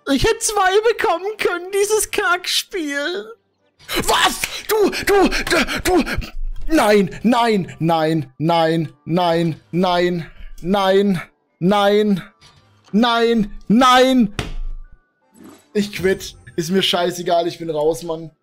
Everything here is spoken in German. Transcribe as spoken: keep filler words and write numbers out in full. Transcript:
Ich hätte zwei bekommen können, dieses Kackspiel. Was? Du, du, du, du. Nein, nein, nein, nein, nein, nein, nein, nein, nein, nein. Ich quitt. Ist mir scheißegal, ich bin raus, Mann.